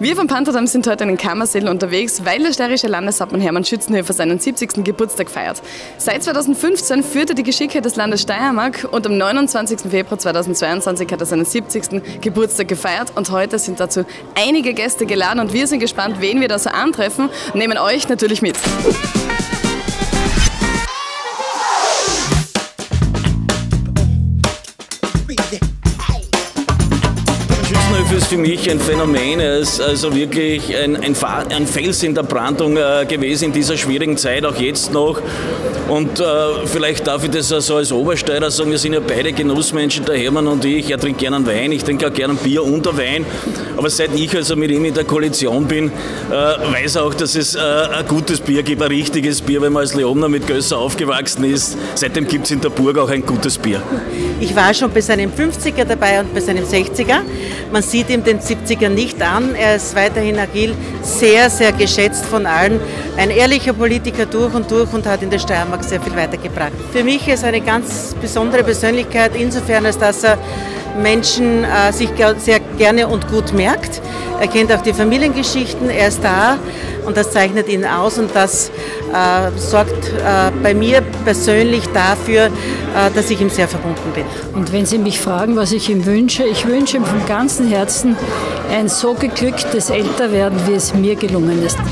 Wir vom Pantherdamm sind heute in Kammerseel unterwegs, weil der steirische Landeshauptmann Hermann Schützenhöfer seinen 70. Geburtstag feiert. Seit 2015 führt er die Geschicke des Landes Steiermark und am 29. Februar 2022 hat er seinen 70. Geburtstag gefeiert und heute sind dazu einige Gäste geladen und wir sind gespannt, wen wir da so antreffen und nehmen euch natürlich mit. Schützenhöfer ist für mich ein Phänomen. Er ist also wirklich ein Fels in der Brandung gewesen in dieser schwierigen Zeit, auch jetzt noch. Und vielleicht darf ich das also als Obersteirer sagen, wir sind ja beide Genussmenschen, der Hermann und ich. Er trinkt gerne einen Wein, ich trinke auch gerne ein Bier und ein Wein. Aber seit ich also mit ihm in der Koalition bin, weiß er auch, dass es ein gutes Bier gibt, ein richtiges Bier, wenn man als Leomner mit Gösser aufgewachsen ist. Seitdem gibt es in der Burg auch ein gutes Bier. Ich war schon bei seinem 50er dabei und bei seinem 60er. Man sieht ihm den 70er nicht an. Er ist weiterhin agil, sehr, sehr geschätzt von allen. Ein ehrlicher Politiker durch und hat in der Steiermark sehr viel weitergebracht. Für mich ist er eine ganz besondere Persönlichkeit, insofern, als dass er Menschen sich sehr gerne und gut merkt. Er kennt auch die Familiengeschichten, er ist da und das zeichnet ihn aus und das sorgt bei mir persönlich dafür, dass ich ihm sehr verbunden bin. Und wenn Sie mich fragen, was ich ihm wünsche, ich wünsche ihm von ganzem Herzen ein so geglücktes Älterwerden, wie es mir gelungen ist.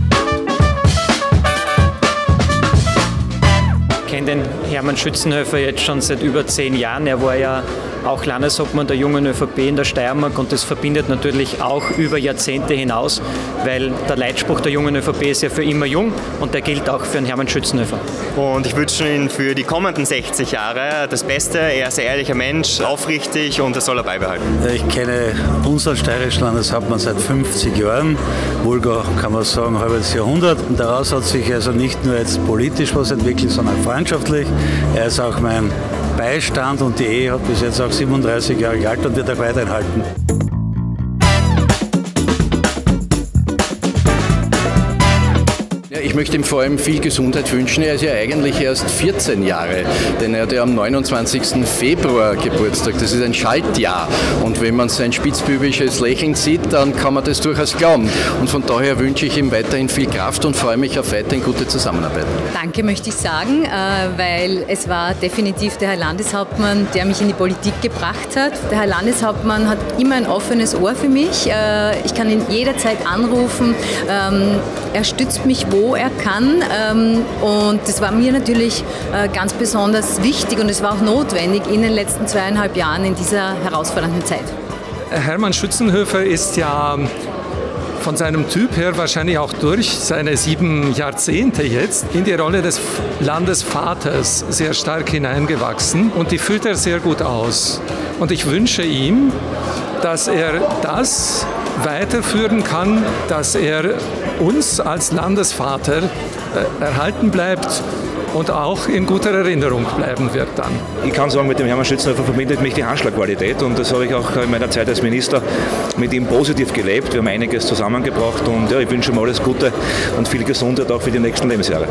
Ich kenne den Hermann Schützenhöfer jetzt schon seit über 10 Jahren. Er war ja auch Landeshauptmann der jungen ÖVP in der Steiermark und das verbindet natürlich auch über Jahrzehnte hinaus, weil der Leitspruch der jungen ÖVP ist ja für immer jung und der gilt auch für den Hermann Schützenhöfer. Und ich wünsche Ihnen für die kommenden 60 Jahre das Beste. Er ist ein ehrlicher Mensch, aufrichtig und das soll er beibehalten. Ich kenne unseren steirischen Landeshauptmann seit 50 Jahren, wohl kann man sagen, ein halbes Jahrhundert. Und daraus hat sich also nicht nur jetzt politisch was entwickelt, sondern freundschaftlich. Er ist auch mein Beistand und die Ehe hat bis jetzt auch 37 Jahre gehalten und wird auch weiterhin halten. Ich möchte ihm vor allem viel Gesundheit wünschen. Er ist ja eigentlich erst 14 Jahre, denn er hat ja am 29. Februar Geburtstag. Das ist ein Schaltjahr. Und wenn man sein spitzbübisches Lächeln sieht, dann kann man das durchaus glauben. Und von daher wünsche ich ihm weiterhin viel Kraft und freue mich auf weiterhin gute Zusammenarbeit. Danke möchte ich sagen, weil es war definitiv der Herr Landeshauptmann, der mich in die Politik gebracht hat. Der Herr Landeshauptmann hat immer ein offenes Ohr für mich. Ich kann ihn jederzeit anrufen. Er stützt mich, wo er kann und das war mir natürlich ganz besonders wichtig und es war auch notwendig in den letzten 2,5 Jahren in dieser herausfordernden Zeit. Hermann Schützenhöfer ist ja von seinem Typ her wahrscheinlich auch durch seine 7 Jahrzehnte jetzt in die Rolle des Landesvaters sehr stark hineingewachsen und die füllt er sehr gut aus. Und ich wünsche ihm, dass er das weiterführen kann, dass er uns als Landesvater erhalten bleibt und auch in guter Erinnerung bleiben wird dann. Ich kann sagen, mit dem Hermann Schützenhöfer verbindet mich die Handschlagqualität und das habe ich auch in meiner Zeit als Minister mit ihm positiv gelebt. Wir haben einiges zusammengebracht und ja, ich wünsche ihm alles Gute und viel Gesundheit auch für die nächsten Lebensjahre.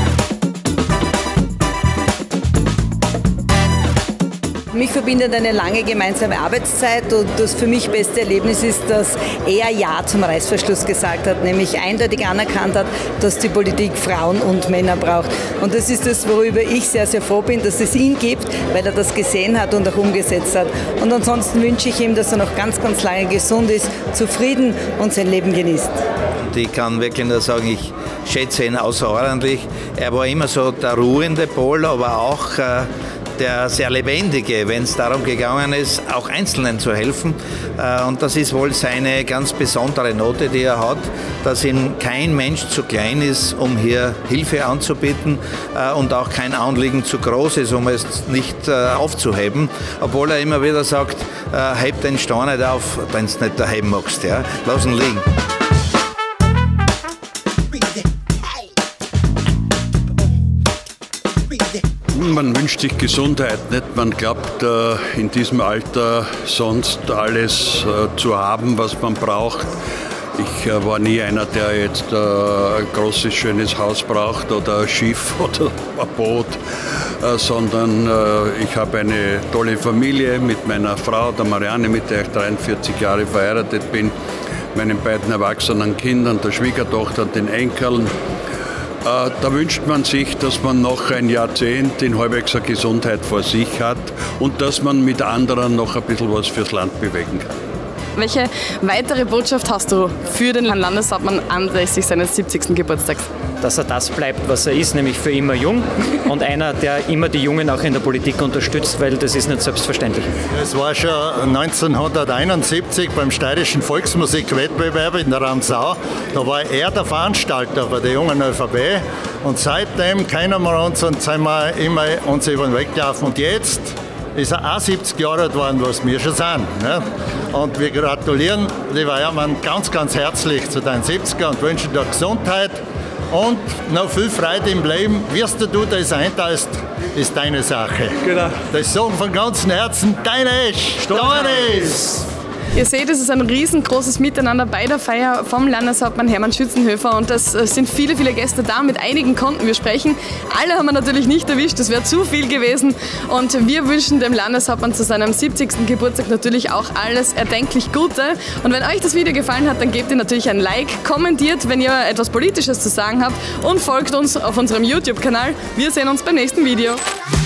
Mich verbindet eine lange gemeinsame Arbeitszeit und das für mich beste Erlebnis ist, dass er Ja zum Reißverschluss gesagt hat, nämlich eindeutig anerkannt hat, dass die Politik Frauen und Männer braucht. Und das ist das, worüber ich sehr, sehr froh bin, dass es ihn gibt, weil er das gesehen hat und auch umgesetzt hat. Und ansonsten wünsche ich ihm, dass er noch ganz, ganz lange gesund ist, zufrieden und sein Leben genießt. Ich kann wirklich nur sagen, ich schätze ihn außerordentlich. Er war immer so der ruhende Pol, aber auch der sehr lebendige, wenn es darum gegangen ist, auch Einzelnen zu helfen. Und das ist wohl seine ganz besondere Note, die er hat, dass ihm kein Mensch zu klein ist, um hier Hilfe anzubieten und auch kein Anliegen zu groß ist, um es nicht aufzuheben. Obwohl er immer wieder sagt, heb den Stein nicht auf, wenn du nicht daheim magst. Ja? Lass ihn liegen. Man wünscht sich Gesundheit, nicht? Man glaubt in diesem Alter sonst alles zu haben, was man braucht. Ich war nie einer, der jetzt ein großes, schönes Haus braucht oder ein Schiff oder ein Boot, sondern ich habe eine tolle Familie mit meiner Frau, der Marianne, mit der ich 43 Jahre verheiratet bin. meinen beiden erwachsenen Kindern, der Schwiegertochter und den Enkeln. Da wünscht man sich, dass man noch ein Jahrzehnt in halbwegs Gesundheit vor sich hat und dass man mit anderen noch ein bisschen was fürs Land bewegen kann. Welche weitere Botschaft hast du für den Landeshauptmann anlässlich seines 70. Geburtstags? Dass er das bleibt, was er ist, nämlich für immer jung und einer, der immer die Jungen auch in der Politik unterstützt, weil das ist nicht selbstverständlich. Es war schon 1971 beim steirischen Volksmusikwettbewerb in der Ramsau. Da war er der Veranstalter bei der jungen ÖVP und seitdem kennen wir uns und sind wir immer uns über den Weg gelaufen. Und jetzt ist er auch 70 Jahre alt geworden, was wir schon sind. Ne? Und wir gratulieren, lieber Hermann, ganz, ganz herzlich zu deinen 70er und wünschen dir Gesundheit und noch viel Freude im Leben. Wirst du das einteilst, ist deine Sache. Genau. Das sagen von ganzem Herzen, dein Esch, Doris! Ihr seht, es ist ein riesengroßes Miteinander bei der Feier vom Landeshauptmann Hermann Schützenhöfer und es sind viele, viele Gäste da. Mit einigen konnten wir sprechen. Alle haben wir natürlich nicht erwischt, das wäre zu viel gewesen. Und wir wünschen dem Landeshauptmann zu seinem 70. Geburtstag natürlich auch alles erdenklich Gute. Und wenn euch das Video gefallen hat, dann gebt ihr natürlich ein Like, kommentiert, wenn ihr etwas Politisches zu sagen habt und folgt uns auf unserem YouTube-Kanal. Wir sehen uns beim nächsten Video.